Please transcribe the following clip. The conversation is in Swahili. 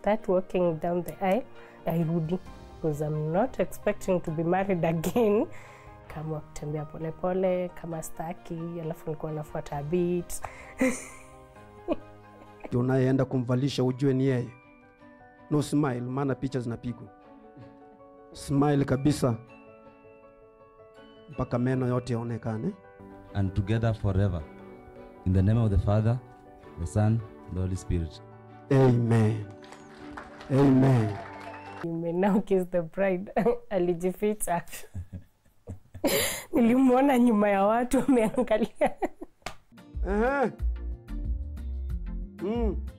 start walking down the aisle, airudi. Because I'm not expecting to be married again. Kama kutembea pole pole, kama staki, alafu nilikuwa nafuata beat. Unaenda kumvalisha ujue ni yeye. No smile, maana picha zinapigwa. Smile kabisa. Mpaka meno yote yaonekane. And together forever. In the name of the Father, the Son, the Holy Spirit. Amen. Amen. You may now kiss the bride. Alijificha. Nilimuona nyuma ya watu wameangalia.